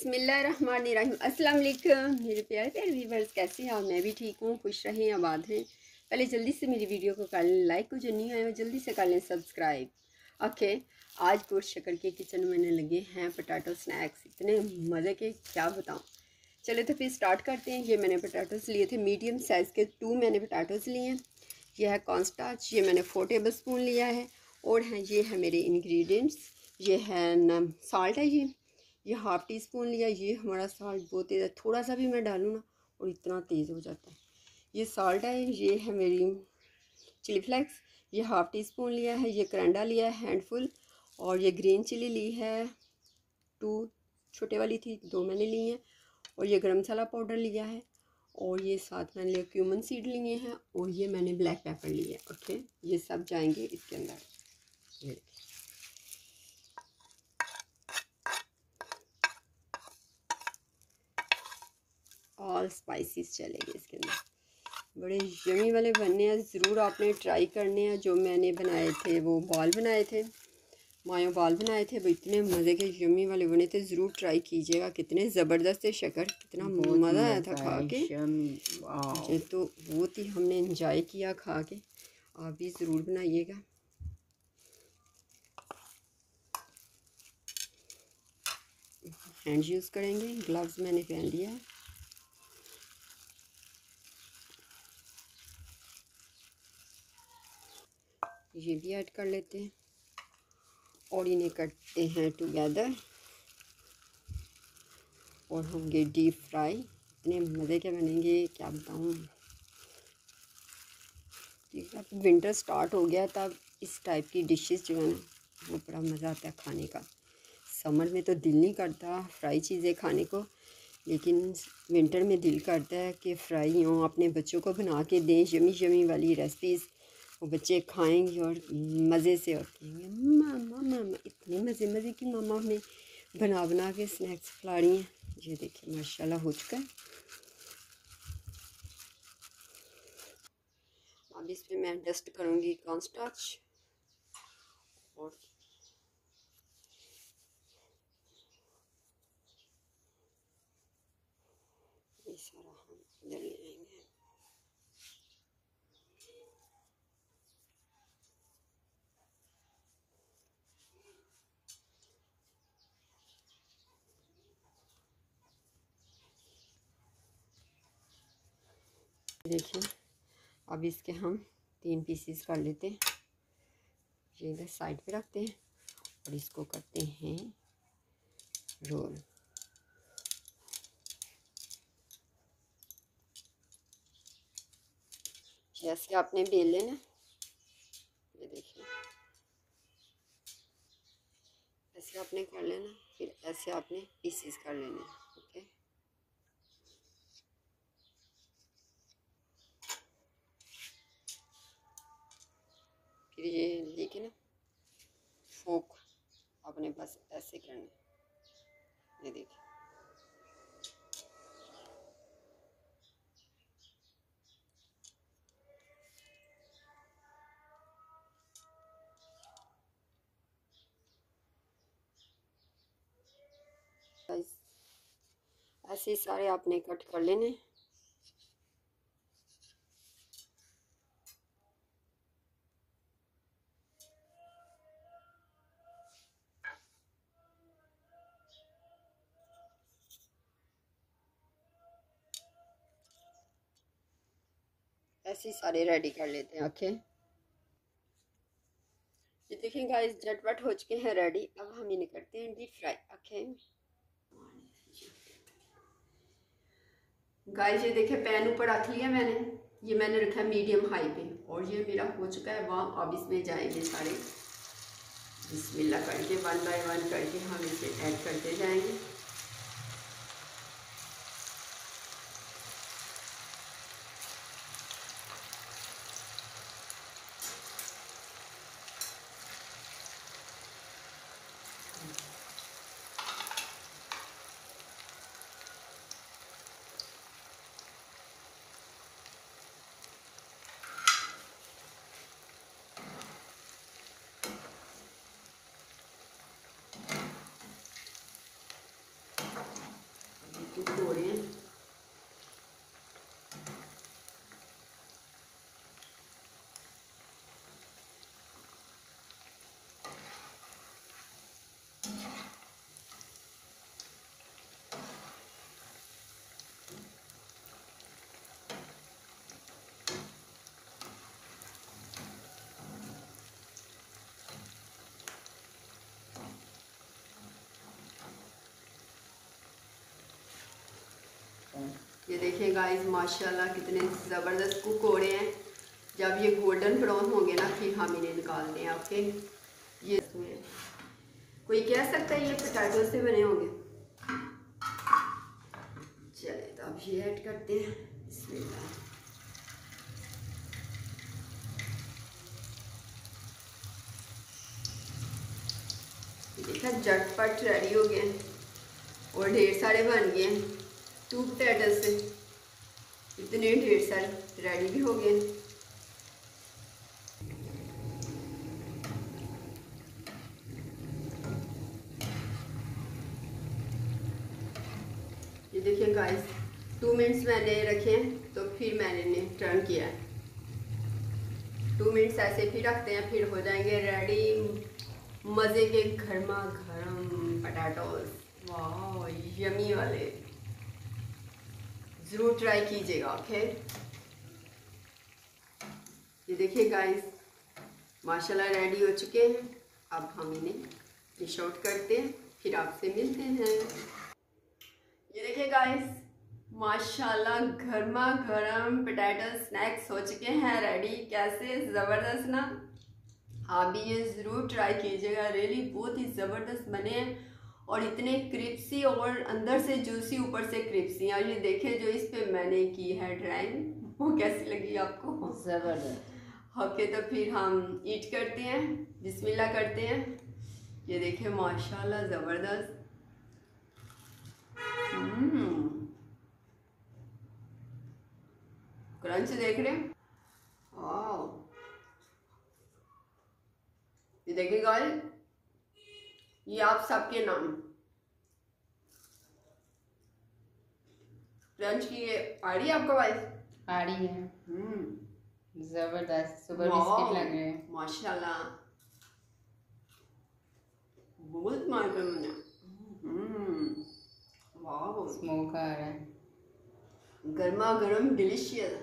बिस्मिल्लाहिर्रहमानिर्रहीम। अस्सलाम वालेकुम मेरे प्यारे प्यारे व्यूवर्स, कैसे हैं आप? मैं भी ठीक हूँ, खुश रहें, आबाद हैं। पहले जल्दी से मेरी वीडियो को कर लें लाइक, को जो नहीं आए जल्दी से कर लें सब्सक्राइब। ओके, आज गोश्त शक्कर के किचन में लगे हैं पोटैटो स्नैक्स, इतने मज़े के क्या बताऊँ। चले तो फिर स्टार्ट करते हैं। ये मैंने पोटैटोस लिए थे मीडियम साइज़ के, 2 मैंने पोटैटोस लिए हैं। ये है कॉर्नस्टार्च, ये मैंने 4 टेबल स्पून लिया है। और हैं ये है मेरे इंग्रेडिएंट्स, ये है साल्ट है, ये हाफ़ टी स्पून लिया। ये हमारा साल्ट बहुत तेज़ है, थोड़ा सा भी मैं डालूँ ना और इतना तेज़ हो जाता है। ये साल्ट है, ये है मेरी चिली फ्लेक्स, ये हाफ़ टी स्पून लिया है। ये करंडा लिया है हैंडफुल, और ये ग्रीन चिली ली है 2, छोटे वाली थी 2 मैंने ली हैं। और ये गरम मसाला पाउडर लिया है, और ये साथ मैंने लिए क्यूमन सीड लिए हैं, और ये मैंने ब्लैक पेपर लिए। ओके, ये सब जाएंगे इसके अंदर। ये ऑल स्पाइसेस चलेंगे इसके अंदर। बड़े यमी वाले बनने हैं, ज़रूर आपने ट्राई करने हैं। जो मैंने बनाए थे वो बॉल बनाए थे, मायो बॉल बनाए थे, वो इतने मज़े के यमी वाले बने थे, ज़रूर ट्राई कीजिएगा। कितने ज़बरदस्त थे शक्कर, कितना मज़ा आया था खा के। मुझे तो बहुत ही हमने इंजॉय किया खा के, आप भी ज़रूर बनाइएगा। हैंड यूज़ करेंगे, ग्लव्स मैंने पहन लिया है। ये भी ऐड कर लेते हैं और इन्हें करते हैं टुगेदर, और होंगे डीप फ्राई। इतने मज़े के बनेंगे क्या बताऊँ। अब विंटर स्टार्ट हो गया, तब इस टाइप की डिशेस जो है ना वो बड़ा मज़ा आता है खाने का। समर में तो दिल नहीं करता फ्राई चीज़ें खाने को, लेकिन विंटर में दिल करता है कि फ्राई हों, अपने बच्चों को बना के दें यमी यमी वाली रेसिपीज़। वो बच्चे खाएंगे और मज़े से, और कहेंगे मामा मामा इतने मज़े मज़े की मामा हमें बना बना के स्नैक्स खिला रही हैं। ये देखिए माशाल्लाह हो चुका है। अब इस पर मैं डस्ट करूँगी कॉर्नस्टार्च, और ये सारा हम इधर ले आएंगे। देखिए अब इसके हम 3 पीसीस कर लेते हैं। ये इधर साइड पे रखते हैं और इसको करते हैं रोल। जैसे आपने बेल लेना, ये देखिए ऐसे आपने कर लेना, फिर ऐसे आपने पीसीस कर लेने। ओके, फिर ये लेके ना फोक अपने बस ऐसे करना। ये देखिए ऐसे सारे आपने कट कर लेने। ऐसे सारे रेडी कर लेते हैं। ओके, ये देखें गाइस झटपट हो चुके हैं रेडी। अब हम इन्हें करते हैं डीप फ्राई। ओके गाइस, ये देखें पैन ऊपर रख लिया मैंने, ये मैंने रखा मीडियम हाई पे, और ये मेरा हो चुका है वार्म। अब इसमें जाएंगे सारे बिस्मिल्लाह करके, 1 बाय 1 करके हम इसे ऐड करते जाएंगे। कुक हो रहे हैं। ये देखिए गाइस माशाल्लाह कितने ज़बरदस्त कुक हो रहे हैं। जब ये गोल्डन ब्राउन होंगे ना फिर हम इन्हें निकालते हैं। ओके, ये कोई कह सकता है ये पोटैटो से बने होंगे। चलिए तो अब ये ऐड करते हैं। बिस्मिल्लाह। देखा झटपट रेडी हो गए और ढेर सारे बन गए। 2 पोटैटो से इतने ढेर सारे रेडी भी हो गए। ये देखिए गाइस 2 मिनट्स मैंने रखे हैं तो फिर मैंने इन्हें टर्न किया है। 2 मिनट्स ऐसे फिर रखते हैं, फिर हो जाएंगे रेडी मज़े के गर्मा गर्म पोटैटोज। वाह यमी वाले, ज़रूर ट्राई कीजिएगा। ओके, ये देखिए गाइस माशाल्लाह रेडी हो चुके हैं। अब हम इन्हें डिश आउट करते हैं, फिर आपसे मिलते हैं। ये देखिए गाइस माशाल्लाह गर्मा गर्म पोटैटो स्नैक्स हो चुके हैं रेडी। कैसे ज़बरदस्त ना, आप भी ये ज़रूर ट्राई कीजिएगा। रियली बहुत ही ज़बरदस्त बने हैं और इतने क्रिप्सी और अंदर से जूसी ऊपर से क्रिप्सी। और ये देखिए जो इस पे मैंने की है ड्राइंग, वो कैसी लगी आपको? ज़बरदस्त। ओके तो फिर हम ईट करते हैं, बिस्मिल्लाह करते हैं। ये देखिए माशाल्लाह ज़बरदस्त। क्रंच देख रहे हैं? ये देखिए गाइस ये आप सबके नाम। क्रंच की ये आ रही है आपको वाइस? आ रही है। जबरदस्त सुपर बिस्किट लग रहे हैं माशाल्लाह, बहुत मजा आया। वाह स्मोक आ रहा है, गर्मा गर्म डिलीशियस।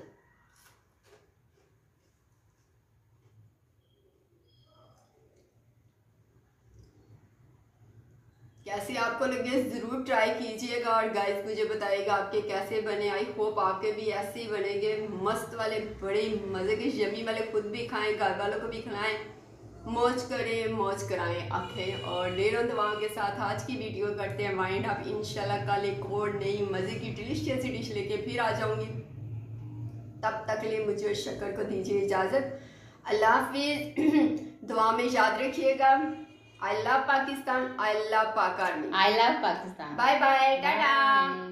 कैसे आपको लगे ज़रूर ट्राई कीजिएगा और गाइस मुझे बताइएगा आपके कैसे बने। आई होप आपके भी ऐसे ही बनेंगे मस्त वाले, बड़े मज़े के यमी वाले। खुद भी खाएं, घर वालों को भी खिलाएं, मौज करें मौज कराएं आंखें। और ढेरों दुआओं के साथ आज की वीडियो करते हैं वाइंड अप। इंशाल्लाह कल एक और नई मज़े की डिलीशियस डिश लेके फिर आ जाऊंगी। तब तक के लिए मुझे शक्कर को दीजिए इजाज़त। अल्लाह हाफिज़। दुआ में याद रखिएगा। I love Pakistan. I love Pak Army. I love Pakistan. Bye bye. Tada.